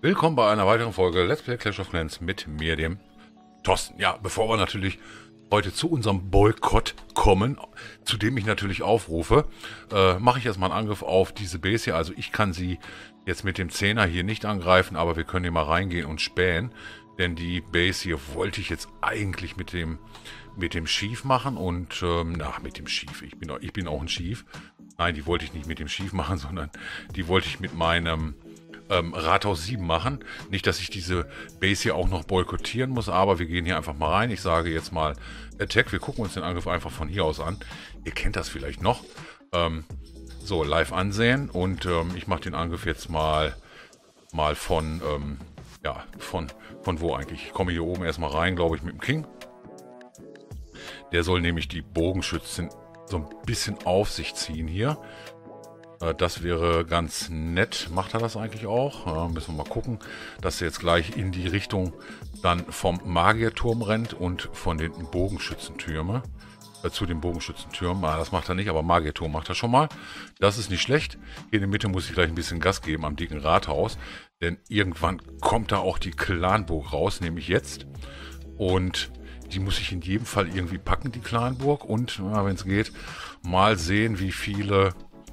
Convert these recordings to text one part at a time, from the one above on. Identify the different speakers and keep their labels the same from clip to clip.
Speaker 1: Willkommen bei einer weiteren Folge Let's Play Clash of Clans mit mir, dem Thorsten. Ja, bevor wir natürlich heute zu unserem Boykott kommen, zu dem ich natürlich aufrufe, mache ich erstmal einen Angriff auf diese Base hier. Also ich kann sie jetzt mit dem 10er hier nicht angreifen, aber wir können hier mal reingehen und spähen. Denn die Base hier wollte ich jetzt eigentlich mit dem Chief machen und, mit dem Chief. Ich bin auch ein Chief. Nein, die wollte ich nicht mit dem Chief machen, sondern die wollte ich mit meinem Rathaus 7 machen. Nicht, dass ich diese Base hier auch noch boykottieren muss, aber wir gehen hier einfach mal rein. Ich sage jetzt mal Attack. Wir gucken uns den Angriff einfach von hier aus an. Ihr kennt das vielleicht noch. So, live ansehen und ich mache den Angriff jetzt mal von, von wo eigentlich? Ich komme hier oben erstmal rein, glaube ich, mit dem King. Der soll nämlich die Bogenschützen so ein bisschen auf sich ziehen hier. Das wäre ganz nett. Macht er das eigentlich auch? Müssen wir mal gucken, dass er jetzt gleich in die Richtung dann vom Magierturm rennt und von den Bogenschützentürmen. Zu den Bogenschützentürmen. Das macht er nicht, aber Magierturm macht er schon mal. Das ist nicht schlecht. Hier in der Mitte muss ich gleich ein bisschen Gas geben am dicken Rathaus. Denn irgendwann kommt da auch die Clanburg raus, nämlich jetzt. Und die muss ich in jedem Fall irgendwie packen, die Clanburg. Und, wenn es geht, mal sehen, wie viel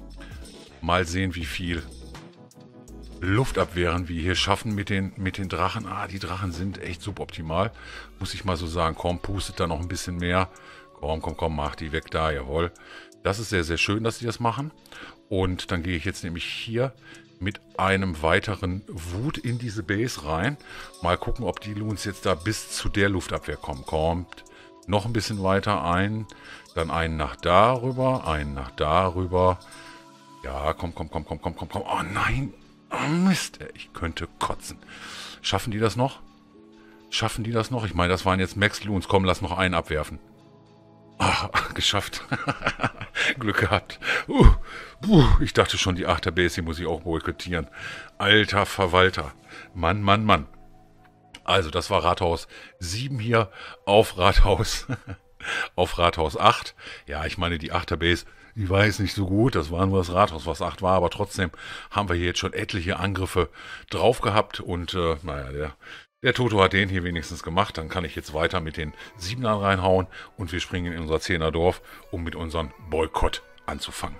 Speaker 1: Luftabwehren wir hier schaffen mit den Drachen. Die Drachen sind echt suboptimal. Muss ich mal so sagen. Komm, pustet da noch ein bisschen mehr. Komm, mach die weg da, jawohl. Das ist sehr, sehr schön, dass sie das machen. Und dann gehe ich jetzt nämlich hier mit einem weiteren Wut in diese Base rein. Mal gucken, ob die Loons jetzt da bis zu der Luftabwehr kommen. Kommt noch ein bisschen weiter ein. Dann einen nach darüber, einen nach darüber. Ja, komm. Oh nein. Oh Mist, ich könnte kotzen. Schaffen die das noch? Ich meine, das waren jetzt Max-Loons. Komm, lass noch einen abwerfen. Geschafft. Glück gehabt. Ich dachte schon, die 8er Base, die muss ich auch boykottieren. Alter Verwalter. Mann. Also, das war Rathaus 7 hier auf Rathaus 8. Ja, ich meine, die 8er Base, die war jetzt nicht so gut. Das war nur das Rathaus, was 8 war. Aber trotzdem haben wir hier jetzt schon etliche Angriffe drauf gehabt. Und, der Toto hat den hier wenigstens gemacht. Dann kann ich jetzt weiter mit den 7ern reinhauen. Und wir springen in unser 10er Dorf, um mit unserem Boykott anzufangen.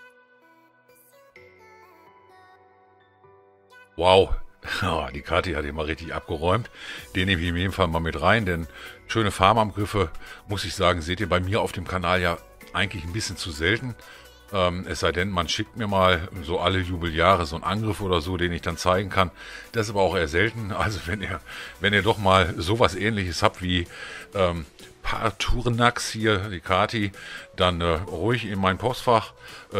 Speaker 1: Wow. Die Kati hat hier mal richtig abgeräumt. Den nehme ich in jedem Fall mal mit rein. Denn schöne Farmangriffe, muss ich sagen, seht ihr bei mir auf dem Kanal ja eigentlich ein bisschen zu selten. Es sei denn, man schickt mir mal so alle Jubeljahre so einen Angriff oder so, den ich dann zeigen kann. Das ist aber auch eher selten. Also wenn ihr doch mal sowas Ähnliches habt wie Parturnax hier, die Kati, dann ruhig in mein Postfach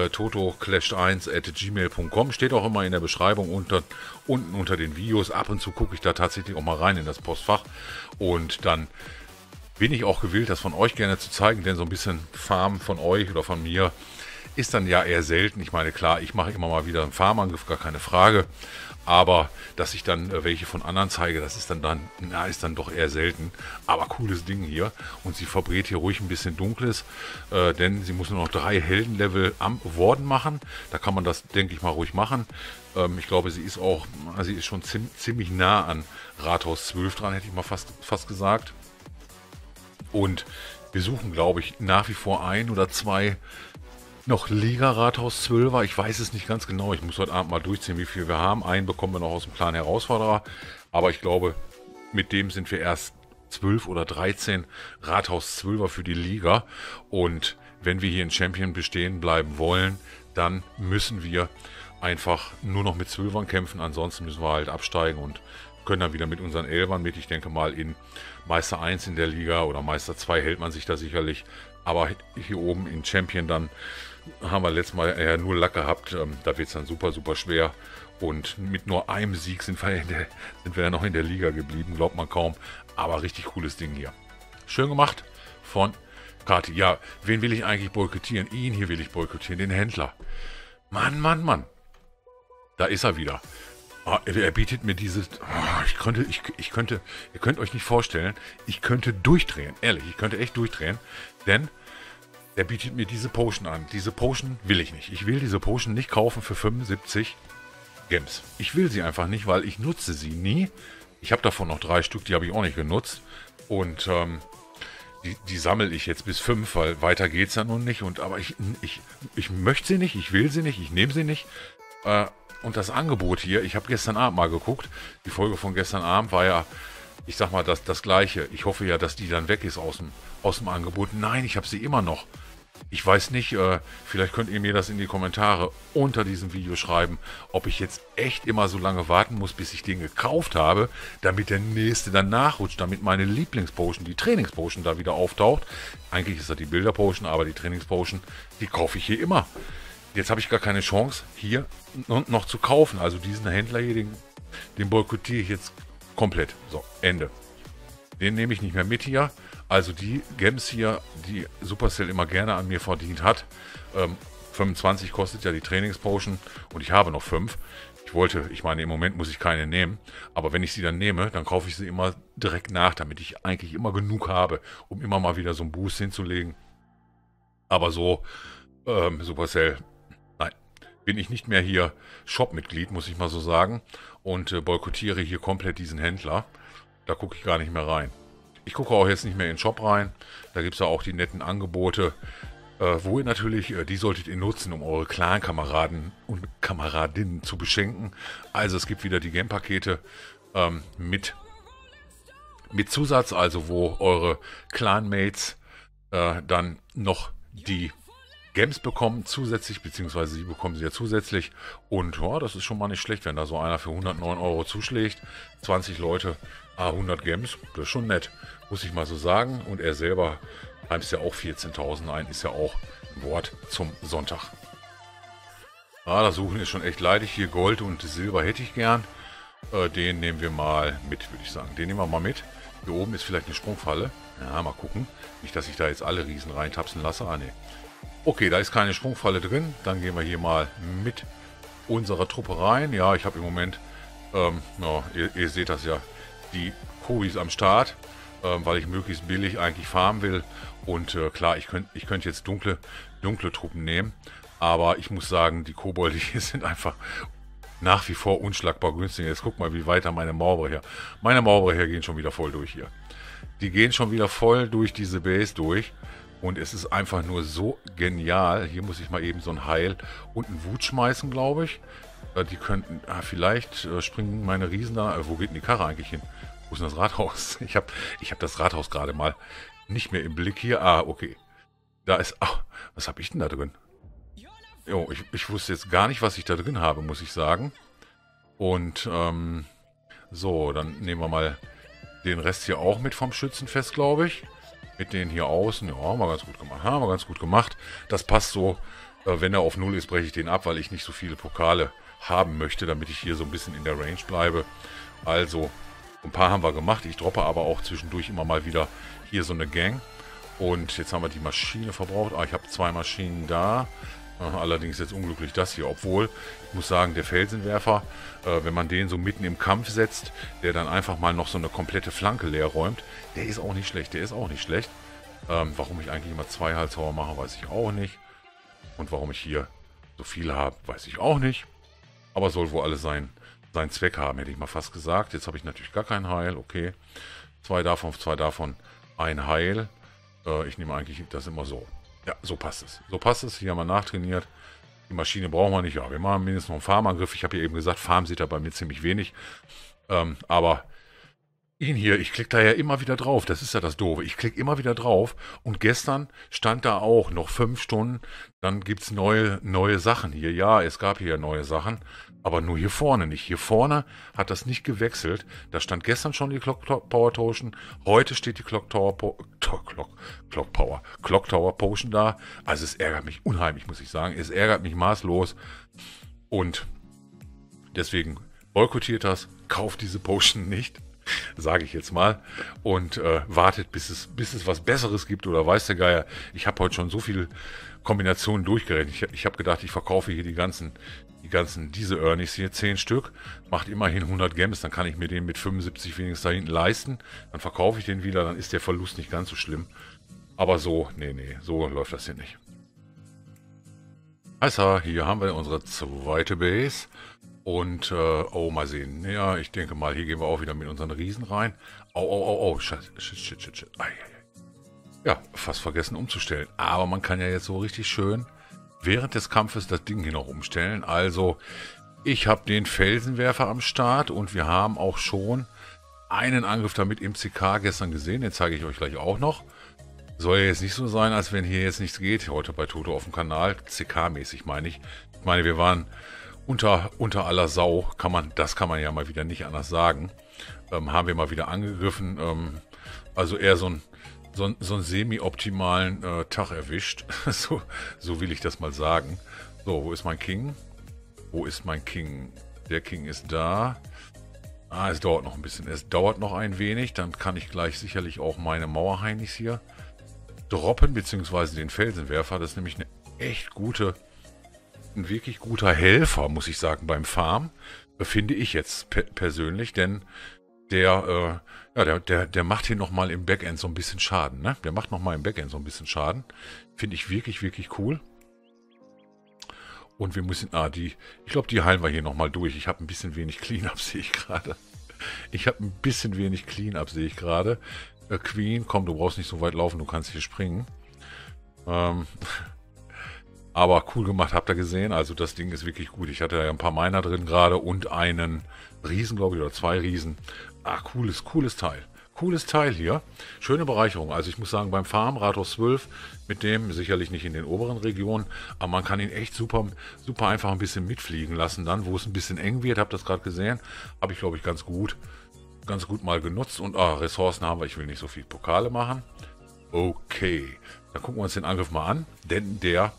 Speaker 1: totoclashed1@gmail.com. Steht auch immer in der Beschreibung unten unter den Videos. Ab und zu gucke ich da tatsächlich auch mal rein in das Postfach. Und dann bin ich auch gewillt, das von euch gerne zu zeigen, denn so ein bisschen Farm von euch oder von mir ist dann ja eher selten. Ich meine, klar, ich mache immer mal wieder einen Farmangriff, gar keine Frage. Aber dass ich dann welche von anderen zeige, das ist dann doch eher selten. Aber cooles Ding hier. Und sie verbrät hier ruhig ein bisschen Dunkles, denn sie muss nur noch 3 Heldenlevel am Warden machen. Da kann man das, denke ich mal, ruhig machen. Ich glaube, sie ist schon ziemlich nah an Rathaus 12 dran, hätte ich mal fast gesagt. Und wir suchen, glaube ich, nach wie vor 1 oder 2 noch Liga-Rathaus 12er. Ich weiß es nicht ganz genau. Ich muss heute Abend mal durchziehen, wie viel wir haben. Einen bekommen wir noch aus dem Plan Herausforderer. Aber ich glaube, mit dem sind wir erst 12 oder 13 Rathaus 12er für die Liga. Und wenn wir hier in Champion bestehen bleiben wollen, dann müssen wir einfach nur noch mit 12ern kämpfen. Ansonsten müssen wir halt absteigen und können dann wieder mit unseren 11ern mit. Ich denke mal, in Meister 1 in der Liga oder Meister 2 hält man sich da sicherlich. Aber hier oben in Champion dann haben wir letztes Mal eher nur Lack gehabt. Da wird es dann super, super schwer. Und mit nur einem Sieg sind wir ja noch in der Liga geblieben. Glaubt man kaum. Aber richtig cooles Ding hier. Schön gemacht von Kati. Ja, wen will ich eigentlich boykottieren? Ihn hier will ich boykottieren, den Händler. Mann. Da ist er wieder. Er bietet mir dieses... ihr könnt euch nicht vorstellen, ich könnte durchdrehen. Ehrlich, ich könnte echt durchdrehen. Denn der bietet mir diese Potion an. Diese Potion will ich nicht. Ich will diese Potion nicht kaufen für 75. Gems. Ich will sie einfach nicht, weil ich nutze sie nie. Ich habe davon noch 3 Stück, die habe ich auch nicht genutzt. Und die sammle ich jetzt bis 5, weil weiter geht es ja nun nicht. Aber ich möchte sie nicht, ich will sie nicht, ich nehme sie nicht. Und das Angebot hier, ich habe gestern Abend mal geguckt. Die Folge von gestern Abend war ja, ich sag mal, das Gleiche. Ich hoffe ja, dass die dann weg ist aus dem Angebot. Nein, ich habe sie immer noch. Ich weiß nicht, vielleicht könnt ihr mir das in die Kommentare unter diesem Video schreiben, ob ich jetzt echt immer so lange warten muss, bis ich den gekauft habe, damit der nächste dann nachrutscht, damit meine Lieblingspotion, die Trainingspotion, da wieder auftaucht. Eigentlich ist das die Bilderpotion, aber die Trainingspotion, die kaufe ich hier immer. Jetzt habe ich gar keine Chance, hier noch zu kaufen. Also diesen Händler hier, den boykottiere ich jetzt komplett. So, Ende. Den nehme ich nicht mehr mit hier. Also die Gems hier, die Supercell immer gerne an mir verdient hat. 25 kostet ja die Trainingspotion und ich habe noch 5. Ich meine, im Moment muss ich keine nehmen. Aber wenn ich sie dann nehme, dann kaufe ich sie immer direkt nach, damit ich eigentlich immer genug habe, um immer mal wieder so einen Boost hinzulegen. Aber so, Supercell, nein, bin ich nicht mehr hier Shop-Mitglied, muss ich mal so sagen. Und boykottiere hier komplett diesen Händler. Da gucke ich gar nicht mehr rein. Ich gucke auch jetzt nicht mehr in den Shop rein. Da gibt es ja auch die netten Angebote, wo ihr natürlich, die solltet ihr nutzen, um eure Clan-Kameraden und Kameradinnen zu beschenken. Also es gibt wieder die Game-Pakete mit Zusatz, also wo eure Clan-Mates dann noch die Gems bekommen zusätzlich, beziehungsweise sie bekommen sie ja zusätzlich. Und ja, das ist schon mal nicht schlecht, wenn da so einer für 109 € zuschlägt. 20 Leute, 100 Gems, das ist schon nett, muss ich mal so sagen. Und er selber heimst ja auch 14.000 ein, ist ja auch ein Wort zum Sonntag. Ah, das Suchen ist schon echt leidig. Hier Gold und Silber hätte ich gern. Den nehmen wir mal mit, würde ich sagen. Den nehmen wir mal mit. Hier oben ist vielleicht eine Sprungfalle. Ja, mal gucken. Nicht, dass ich da jetzt alle Riesen reintapsen lasse. Ah, ne. Okay, da ist keine Sprungfalle drin. Dann gehen wir hier mal mit unserer Truppe rein. Ja, ich habe im Moment, ja, ihr seht das ja, die Kobis am Start, weil ich möglichst billig eigentlich farmen will. Und klar, ich könnte jetzt dunkle Truppen nehmen. Aber ich muss sagen, die Kobolde hier sind einfach nach wie vor unschlagbar günstig. Jetzt guck mal, wie weiter meine Mauerbrecher. Meine Mauerbrecher gehen schon wieder voll durch hier. Die gehen schon wieder voll durch diese Base durch. Und es ist einfach nur so genial. Hier muss ich mal eben so ein Heil und einen Wut schmeißen, glaube ich. Die könnten, vielleicht springen meine Riesen da. Wo geht denn die Karre eigentlich hin? Wo ist denn das Rathaus? Ich hab das Rathaus gerade mal nicht mehr im Blick hier. Ah, okay. Da ist, ach, was habe ich denn da drin? Jo, ich wusste jetzt gar nicht, was ich da drin habe, muss ich sagen. Und, so, dann nehmen wir mal den Rest hier auch mit vom Schützenfest, glaube ich. Mit denen hier außen, ja, haben wir ganz gut gemacht. Haben wir ganz gut gemacht. Das passt so. Wenn er auf 0 ist, breche ich den ab, weil ich nicht so viele Pokale haben möchte, damit ich hier so ein bisschen in der Range bleibe. Also, ein paar haben wir gemacht. Ich droppe aber auch zwischendurch immer mal wieder hier so eine Gang. Und jetzt haben wir die Maschine verbraucht. Ah, ich habe 2 Maschinen da. Allerdings jetzt unglücklich das hier. Obwohl, ich muss sagen, der Felsenwerfer, wenn man den so mitten im Kampf setzt, der dann einfach mal noch so eine komplette Flanke leer räumt, der ist auch nicht schlecht. Der ist auch nicht schlecht. Warum ich eigentlich immer 2 Halshauer mache, weiß ich auch nicht. Und warum ich hier so viele habe, weiß ich auch nicht. Aber soll wohl alles seinen Zweck haben, hätte ich mal fast gesagt. Jetzt habe ich natürlich gar kein Heil. Okay. 2 davon, ein Heil. Ich nehme eigentlich das immer so. Ja, so passt es. So passt es. Hier haben wir nachtrainiert. Die Maschine brauchen wir nicht. Ja, wir machen mindestens noch einen Farmangriff. Ich habe ja eben gesagt, Farm sieht da bei mir ziemlich wenig. Aber ihn hier, ich klicke da ja immer wieder drauf. Das ist ja das Doofe. Ich klicke immer wieder drauf. Und gestern stand da auch noch 5 Stunden. Dann gibt es neue Sachen hier. Ja, es gab hier neue Sachen. Aber nur hier vorne nicht. Hier vorne hat das nicht gewechselt. Da stand gestern schon die Clock Power Potion. Heute steht die Clock Tower Potion da. Also es ärgert mich unheimlich, muss ich sagen. Es ärgert mich maßlos. Und deswegen boykottiert das. Kauft diese Potion nicht. Sage ich jetzt mal. Und wartet, bis es was Besseres gibt. Oder weiß der Geier. Ich habe heute schon so viele Kombinationen durchgerechnet. Ich habe gedacht, ich verkaufe hier die ganzen diese Earnings hier, 10 Stück, macht immerhin 100 Gems, dann kann ich mir den mit 75 wenigstens da hinten leisten, dann verkaufe ich den wieder, dann ist der Verlust nicht ganz so schlimm. Aber so, nee, so läuft das hier nicht. Also, hier haben wir unsere zweite Base Und, oh, mal sehen. Ja, ich denke mal, hier gehen wir auch wieder mit unseren Riesen rein. Au, au, au, au, shit, shit, shit, shit. Ei, ei, ei. Ja, fast vergessen umzustellen. Aber man kann ja jetzt so richtig schön während des Kampfes das Ding hier noch umstellen. Also, ich habe den Felsenwerfer am Start und wir haben auch schon einen Angriff damit im CK gestern gesehen. Den zeige ich euch gleich auch noch. Soll ja jetzt nicht so sein, als wenn hier jetzt nichts geht heute bei Toto auf dem Kanal. CK-mäßig meine ich. Ich meine, wir waren unter aller Sau. Das kann man ja mal wieder nicht anders sagen. Haben wir mal wieder angegriffen. Also eher so einen semi-optimalen Tag erwischt. so will ich das mal sagen. So, wo ist mein King? Wo ist mein King? Der King ist da. Ah, es dauert noch ein bisschen. Es dauert noch ein wenig. Dann kann ich gleich sicherlich auch meine Mauerheinis hier droppen, beziehungsweise den Felsenwerfer. Das ist nämlich ein wirklich guter Helfer, muss ich sagen, beim Farm. Finde ich jetzt persönlich, denn der macht hier nochmal im Backend so ein bisschen Schaden, ne? Der macht nochmal im Backend so ein bisschen Schaden. Finde ich wirklich, wirklich cool. Und wir müssen, ich glaube, die heilen wir hier nochmal durch. Ich habe ein bisschen wenig Cleanup, sehe ich gerade. Queen, komm, du brauchst nicht so weit laufen, du kannst hier springen. Aber cool gemacht, habt ihr gesehen. Also das Ding ist wirklich gut. Ich hatte ja ein paar Miner drin gerade und einen Riesen, glaube ich, oder 2 Riesen. Cooles Teil. Cooles Teil hier. Schöne Bereicherung. Also ich muss sagen, beim Farm, Rathaus 12, mit dem sicherlich nicht in den oberen Regionen, aber man kann ihn echt super einfach ein bisschen mitfliegen lassen dann, wo es ein bisschen eng wird. Habt ihr das gerade gesehen? Habe ich, glaube ich, ganz gut mal genutzt. Und Ressourcen haben wir. Ich will nicht so viel Pokale machen. Okay. Dann gucken wir uns den Angriff mal an. Denn der...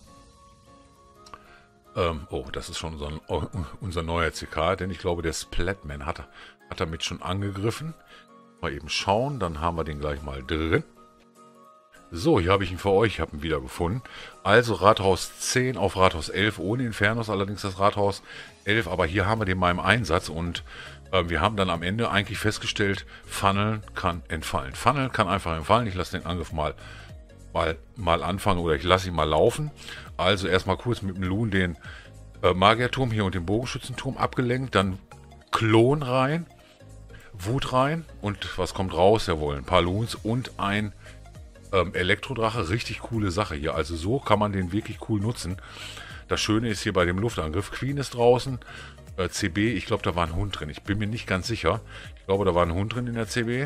Speaker 1: das ist schon unser neuer CK. Denn ich glaube, der Splatman hat damit schon angegriffen. Mal eben schauen. Dann haben wir den gleich mal drin. So, hier habe ich ihn für euch. Ich habe ihn wieder gefunden. Also Rathaus 10 auf Rathaus 11. Ohne Infernos. Allerdings das Rathaus 11. Aber hier haben wir den mal im Einsatz. Und wir haben dann am Ende eigentlich festgestellt, Funneln kann entfallen. Funneln kann einfach entfallen. Ich lasse den Angriff mal anfangen oder ich lasse ihn mal laufen. Also erstmal kurz mit dem Loon den Magierturm hier und den Bogenschützenturm abgelenkt. Dann Klon rein, Wut rein und was kommt raus? Jawohl, ein paar Loons und ein Elektrodrache. Richtig coole Sache hier. Also so kann man den wirklich cool nutzen. Das Schöne ist hier bei dem Luftangriff, Queen ist draußen. CB, ich glaube, da war ein Hund drin. Ich bin mir nicht ganz sicher. Ich glaube, da war ein Hund drin in der CB.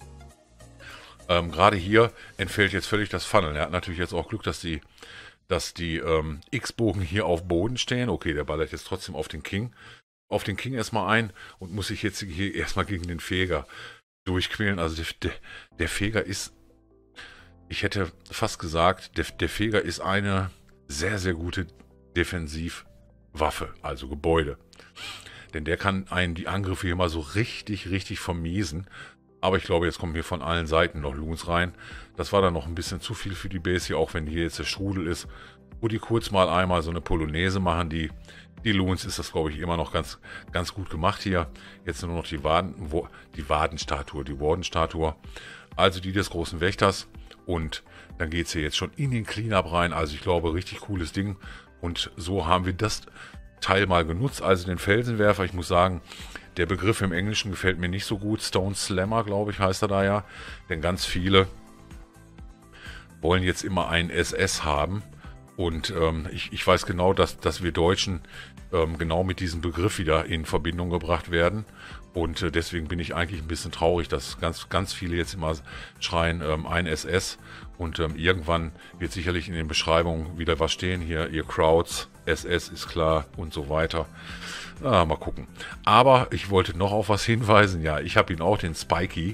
Speaker 1: Gerade hier entfällt jetzt völlig das Funnel. Er hat natürlich jetzt auch Glück, dass die X-Bogen hier auf Boden stehen. Okay, der ballert jetzt trotzdem auf den King. Auf den King erstmal ein und muss sich jetzt hier erstmal gegen den Feger durchquälen. Also der Feger ist, ich hätte fast gesagt, der Feger ist eine sehr, sehr gute Defensivwaffe, also Gebäude. Denn der kann einen die Angriffe hier mal so richtig, richtig vermiesen. Aber ich glaube, jetzt kommen hier von allen Seiten noch Loons rein. Das war dann noch ein bisschen zu viel für die Base hier, auch wenn hier jetzt der Strudel ist. Wo die kurz mal einmal so eine Polonaise machen, die Loons, ist das, glaube ich, immer noch ganz, ganz gut gemacht hier. Jetzt nur noch die Wardenstatue. Also die des großen Wächters. Und dann geht es hier jetzt schon in den Cleanup rein. Also ich glaube, richtig cooles Ding. Und so haben wir das Teil mal genutzt. Also den Felsenwerfer, ich muss sagen, der Begriff im Englischen gefällt mir nicht so gut. Stone Slammer, glaube ich, heißt er da ja. Denn ganz viele wollen jetzt immer einen SS haben. Und ich weiß genau, dass wir Deutschen genau mit diesem Begriff wieder in Verbindung gebracht werden. Und deswegen bin ich eigentlich ein bisschen traurig, dass ganz viele jetzt immer schreien, ein SS. Und irgendwann wird sicherlich in den Beschreibungen wieder was stehen. Hier, ihr Crowds, SS ist klar und so weiter. Mal gucken. Aber ich wollte noch auf was hinweisen. Ja, ich habe ihn auch, den Spike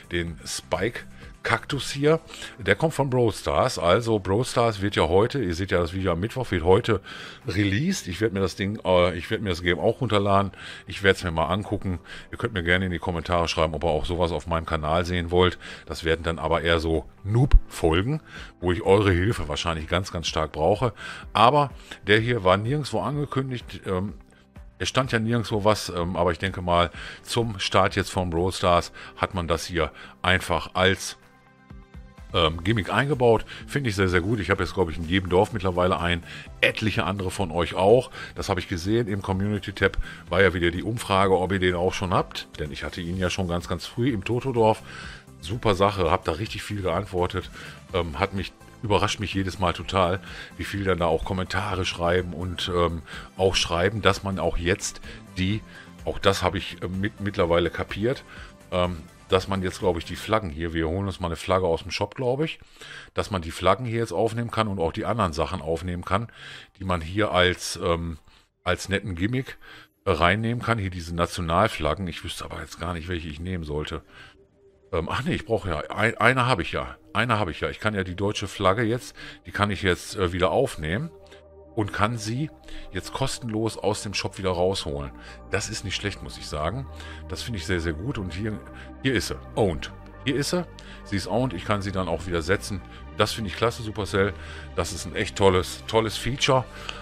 Speaker 1: Kaktus hier, der kommt von Brawl Stars. Also Brawl Stars wird ja heute, ihr seht ja das Video am Mittwoch, wird heute released. Ich werde mir das Game auch runterladen. Ich werde es mir mal angucken. Ihr könnt mir gerne in die Kommentare schreiben, ob ihr auch sowas auf meinem Kanal sehen wollt. Das werden dann aber eher so Noob-Folgen, wo ich eure Hilfe wahrscheinlich ganz, ganz stark brauche. Aber der hier war nirgendwo angekündigt. Es stand ja nirgendwo was, aber ich denke mal, zum Start jetzt von Brawl Stars hat man das hier einfach als Gimmick eingebaut. Finde ich sehr, sehr gut. Ich habe jetzt, glaube ich, in jedem Dorf mittlerweile ein. Etliche andere von euch auch. Das habe ich gesehen. Im Community-Tab war ja wieder die Umfrage, ob ihr den auch schon habt. Denn ich hatte ihn ja schon ganz, ganz früh im Totodorf. Super Sache. Habe da richtig viel geantwortet. Überrascht mich jedes Mal total, wie viel dann da auch Kommentare schreiben und auch schreiben, dass man auch jetzt auch das habe ich mittlerweile kapiert, dass man jetzt, glaube ich, die Flaggen hier, wir holen uns mal eine Flagge aus dem Shop, glaube ich, dass man die Flaggen hier jetzt aufnehmen kann und auch die anderen Sachen aufnehmen kann, die man hier als netten Gimmick reinnehmen kann. Hier diese Nationalflaggen, ich wüsste aber jetzt gar nicht, welche ich nehmen sollte. Ach nee, ich brauche ja, eine habe ich ja. Ich kann ja die deutsche Flagge jetzt, die kann ich jetzt wieder aufnehmen und kann sie jetzt kostenlos aus dem Shop wieder rausholen. Das ist nicht schlecht, muss ich sagen. Das finde ich sehr, sehr gut. Und hier ist sie, owned. Hier ist sie, sie ist owned, ich kann sie dann auch wieder setzen. Das finde ich klasse, Supercell. Das ist ein echt tolles Feature.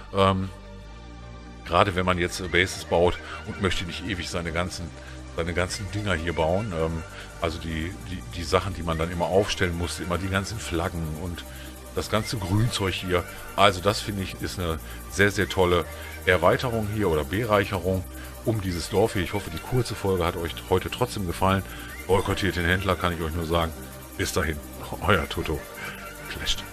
Speaker 1: Gerade wenn man jetzt Bases baut und möchte nicht ewig seine ganzen Dinger hier bauen. Also die Sachen, die man dann immer aufstellen muss, immer die ganzen Flaggen und das ganze Grünzeug hier. Also das finde ich ist eine sehr, sehr tolle Erweiterung hier oder Bereicherung um dieses Dorf hier. Ich hoffe, die kurze Folge hat euch heute trotzdem gefallen. Boykottiert den Händler, kann ich euch nur sagen. Bis dahin, euer Toto. Clasht.